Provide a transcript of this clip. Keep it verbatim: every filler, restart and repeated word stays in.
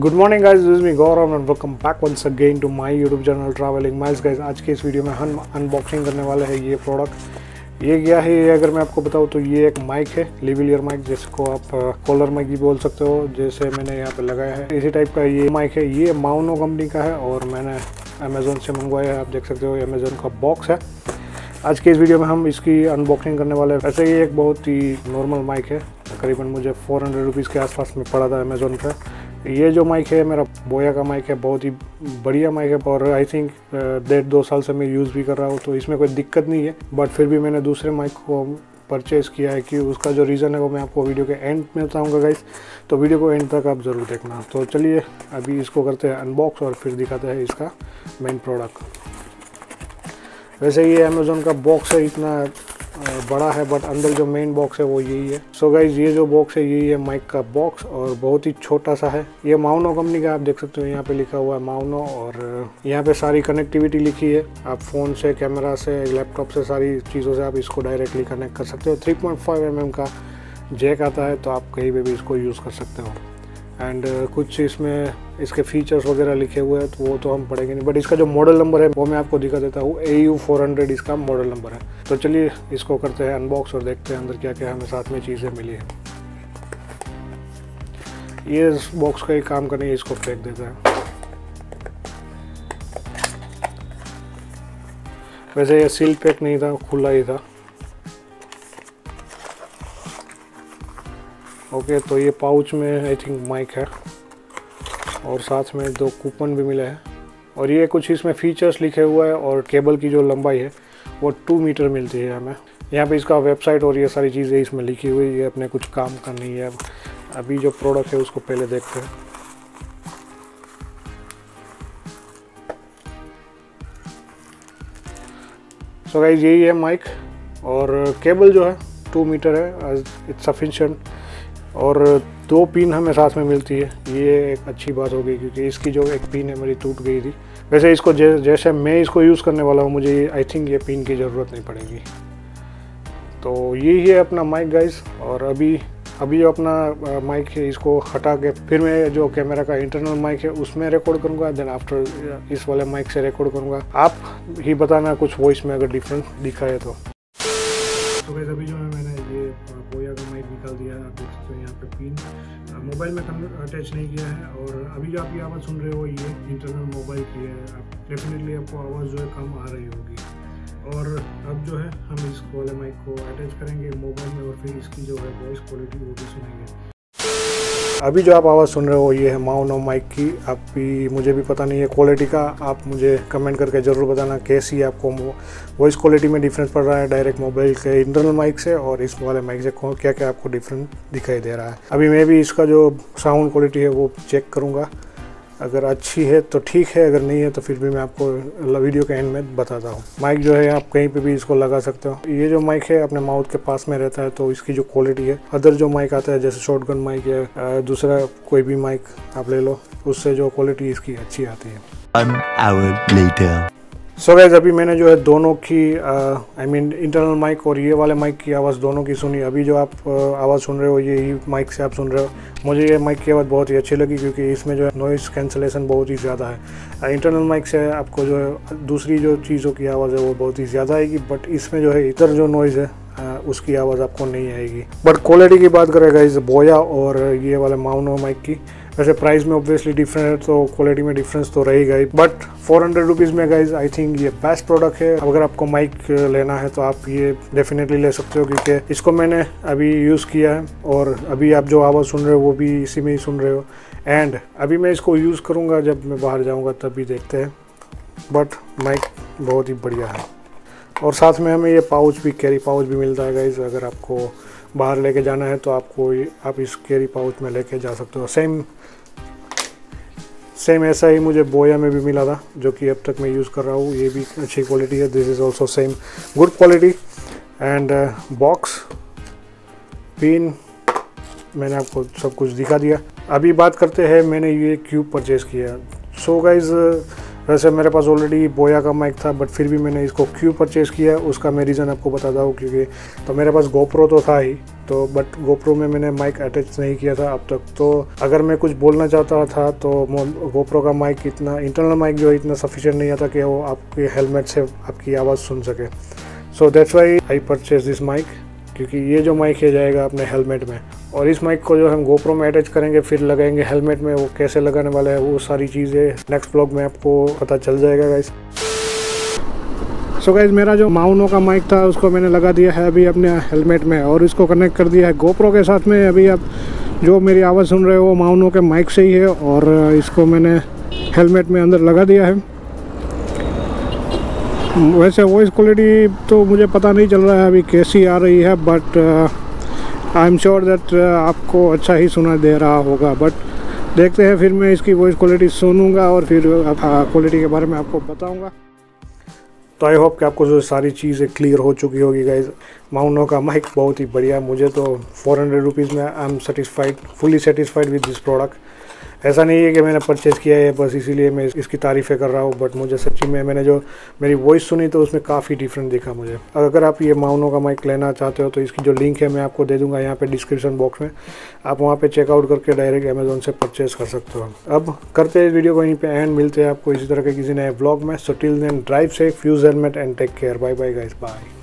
Good morning guys, this is me Gaurav and welcome back once again to my YouTube channel travelling miles. Guys आज के इस video में हम unboxing करने वाले हैं ये प्रोडक्ट। ये क्या है, ये अगर मैं आपको बताऊं तो ये एक माइक है, लिविलियर माइक, जिसको आप कॉलर माइक भी बोल सकते हो, जैसे मैंने यहाँ पे लगाया है इसी टाइप का ये माइक है। ये माउनो कंपनी का है और मैंने अमेज़ोन से मंगवाया है। आप देख सकते हो ये अमेज़ोन का बॉक्स है। आज के इस वीडियो में हम इसकी अनबॉक्सिंग करने वाले हैं। वैसे ये एक बहुत ही नॉर्मल माइक है, तकरीबन मुझे फोर हंड्रेड रुपीज़ के आसपास में पड़ा था अमेज़ोन पर। ये जो माइक है मेरा बोया का माइक है, बहुत ही बढ़िया माइक है और आई थिंक डेढ़ दो साल से मैं यूज़ भी कर रहा हूँ, तो इसमें कोई दिक्कत नहीं है। बट फिर भी मैंने दूसरे माइक को परचेज़ किया है कि उसका जो रीज़न है वो मैं आपको वीडियो के एंड में बताऊँगा गाइस, तो वीडियो को एंड तक आप ज़रूर देखना। तो चलिए अभी इसको करते हैं अनबॉक्स और फिर दिखाते हैं इसका मेन प्रोडक्ट। वैसे ये अमेज़ोन का बॉक्स है, इतना बड़ा है, बट अंदर जो मेन बॉक्स है वो यही है। सो so गाइज ये जो बॉक्स है यही है माइक का बॉक्स और बहुत ही छोटा सा है। ये माउनो कंपनी का, आप देख सकते हो यहाँ पे लिखा हुआ है माउनो, और यहाँ पे सारी कनेक्टिविटी लिखी है। आप फ़ोन से, कैमरा से, लैपटॉप से, सारी चीज़ों से आप इसको डायरेक्टली कनेक्ट कर सकते हो। Three point five M M का जैक आता है, तो आप कहीं पर भी इसको यूज़ कर सकते हो। एंड uh, कुछ इसमें इसके फीचर्स वगैरह लिखे हुए हैं, तो वो तो हम पढ़ेंगे नहीं, बट इसका जो मॉडल नंबर है वो मैं आपको दिखा देता हूँ। ए यू फोर हंड्रेड इसका मॉडल नंबर है। तो चलिए इसको करते हैं अनबॉक्स और देखते हैं अंदर क्या क्या हमें साथ में चीज़ें मिली है। ये इस बॉक्स का ही काम करने, इसको फेंक देता है। वैसे ये सील पैक नहीं था, खुला ही था। ओके okay, तो ये पाउच में आई थिंक माइक है और साथ में दो कूपन भी मिले हैं, और ये कुछ इसमें फीचर्स लिखे हुए हैं, और केबल की जो लंबाई है वो टू मीटर मिलती है हमें। यहाँ पे इसका वेबसाइट और ये सारी चीज़ें इसमें लिखी हुई है, अपने कुछ काम का नहीं है। अभी जो प्रोडक्ट है उसको पहले देखते हैं। सो गाइस यही है माइक, और केबल जो है टू मीटर है, इट्स सफिशिएंट, और दो पिन हमें साथ में मिलती है। ये एक अच्छी बात होगी क्योंकि इसकी जो एक पिन है मेरी टूट गई थी। वैसे इसको जै, जैसे मैं इसको यूज़ करने वाला हूँ, मुझे आई थिंक ये पिन की ज़रूरत नहीं पड़ेगी। तो यही है अपना माइक गाइस। और अभी अभी जो अपना माइक है इसको हटा के फिर मैं जो कैमरा का इंटरनल माइक है उसमें रिकॉर्ड करूँगा, देन आफ्टर इस वाले माइक से रिकॉर्ड करूँगा। आप ही बताना कुछ वॉइस में अगर डिफरेंस दिखा है तो। तो गाइस अभी जो है मैंने ये बोया का माइक निकाल दिया है। आप देख सकते हो यहाँ पे पिन मोबाइल में अटैच नहीं किया है, और अभी जो आप ये आवाज़ सुन रहे हो ये इंटरनल मोबाइल की है। आप डेफिनेटली आपको आवाज़ जो है कम आ रही होगी। और अब जो है हम इस वाले माइक को अटैच करेंगे मोबाइल में, और फिर इसकी जो है वॉइस क्वालिटी वो भी सुनेंगे। अभी जो आप आवाज़ सुन रहे हो ये है माउनो माइक की। आप भी, मुझे भी पता नहीं है क्वालिटी का, आप मुझे कमेंट करके ज़रूर बताना कैसी आपको वॉइस क्वालिटी में डिफरेंस पड़ रहा है डायरेक्ट मोबाइल के इंटरनल माइक से और इस वाले माइक से, क्या क्या आपको डिफरेंस दिखाई दे रहा है। अभी मैं भी इसका जो साउंड क्वालिटी है वो चेक करूँगा, अगर अच्छी है तो ठीक है, अगर नहीं है तो फिर भी मैं आपको वीडियो के एंड में बताता हूँ। माइक जो है आप कहीं पे भी इसको लगा सकते हो। ये जो माइक है अपने माउथ के पास में रहता है, तो इसकी जो क्वालिटी है, अदर जो माइक आता है जैसे शॉटगन माइक या दूसरा कोई भी माइक आप ले लो, उससे जो क्वालिटी इसकी अच्छी आती है। One hour later. So guys अभी मैंने जो है दोनों की आई मीन इंटरनल माइक और ये वाले माइक की आवाज़ दोनों की सुनी। अभी जो आप uh, आवाज़ सुन रहे हो ये ही माइक से आप सुन रहे हो। मुझे ये माइक की आवाज़ बहुत ही अच्छी लगी क्योंकि इसमें जो है नॉइज़ कैंसलेशन बहुत ही ज़्यादा है। इंटरनल माइक से आपको जो है दूसरी जो चीज़ों की आवाज़ है वो बहुत ही ज़्यादा आएगी, बट इसमें जो है इधर जो नॉइज़ है आ, उसकी आवाज़ आपको नहीं आएगी। बट क्वालिटी की बात करें गाइस बोया और ये वाले माउनो माइक की, वैसे प्राइस में ऑब्वियसली डिफरेंट है तो क्वालिटी में डिफरेंस तो रहेगा ही, बट फोर हंड्रेड रुपीज़ में गाइज आई थिंक ये बेस्ट प्रोडक्ट है। अगर आपको माइक लेना है तो आप ये डेफिनेटली ले सकते हो, क्योंकि इसको मैंने अभी यूज़ किया है और अभी आप जो आवाज़ सुन रहे हो वो भी इसी में ही सुन रहे हो। एंड अभी मैं इसको यूज़ करूँगा जब मैं बाहर जाऊँगा तभी देखते हैं, बट माइक बहुत ही बढ़िया है। और साथ में हमें ये पाउच भी, कैरी पाउच भी मिलता है गाइज। अगर आपको बाहर लेके जाना है तो आपको आप इस कैरी पाउच में लेके जा सकते हो। सेम सेम ऐसा ही मुझे बोया में भी मिला था, जो कि अब तक मैं यूज़ कर रहा हूँ। ये भी अच्छी क्वालिटी है, this is also same good quality. And box, pin, मैंने आपको सब कुछ दिखा दिया। अभी बात करते हैं मैंने ये क्यूब परचेज़ किया। सो गाइज वैसे मेरे पास ऑलरेडी बोया का माइक था, बट फिर भी मैंने इसको क्यों परचेज़ किया उसका मैं रीज़न आपको बताता हूँ। क्योंकि तो मेरे पास गोप्रो तो था ही, तो बट गोप्रो में मैंने माइक अटैच नहीं किया था अब तक। तो अगर मैं कुछ बोलना चाहता था तो गोप्रो का माइक इतना इंटरनल माइक जो है इतना सफिशिएंट नहीं आता कि वो आपके हेलमेट से आपकी आवाज़ सुन सके। So that's why I purchase this mic, क्योंकि ये जो माइक है जाएगा अपने हेलमेट में, और इस माइक को जो हम गोप्रो में अटैच करेंगे फिर लगाएंगे हेलमेट में। वो कैसे लगाने वाला है वो सारी चीज़ें नेक्स्ट व्लॉग में आपको पता चल जाएगा गाइस। सो गाइस, मेरा जो माउनो का माइक था उसको मैंने लगा दिया है अभी अपने हेलमेट में, और इसको कनेक्ट कर दिया है गोप्रो के साथ में। अभी आप जो मेरी आवाज़ सुन रहे हो वो माउनो के माइक से ही है, और इसको मैंने हेलमेट में अंदर लगा दिया है। वैसे वॉइस क्वालिटी तो मुझे पता नहीं चल रहा है अभी कैसी आ रही है, but I am sure that आपको अच्छा ही सुना दे रहा होगा। बट देखते हैं, फिर मैं इसकी वॉइस क्वालिटी सुनूंगा और फिर क्वालिटी के बारे में आपको बताऊंगा। तो आई होप कि आपको जो सारी चीज़ें क्लियर हो चुकी होगी गाइज। माउनो का माइक बहुत ही बढ़िया, मुझे तो फोर हंड्रेड रुपीज़ में I am satisfied, fully satisfied with this product. ऐसा नहीं है कि मैंने परचेज़ किया है बस इसीलिए मैं इसकी तारीफ़ें कर रहा हूँ, बट मुझे सच्ची में मैंने जो मेरी वॉइस सुनी तो उसमें काफ़ी डिफरेंट दिखा मुझे। अगर आप ये माउनो का माइक लेना चाहते हो तो इसकी जो लिंक है मैं आपको दे दूँगा यहाँ पे डिस्क्रिप्शन बॉक्स में, आप वहाँ पे चेकआउट करके डायरेक्ट अमेज़ोन से परचेज़ कर सकते हो। अब करते हैं वीडियो को यहीं पे एंड, मिलते हैं आपको इसी तरह के किसी नए ब्लॉग में। So till then drive safe, use helmet and take care. Bye bye guys, bye.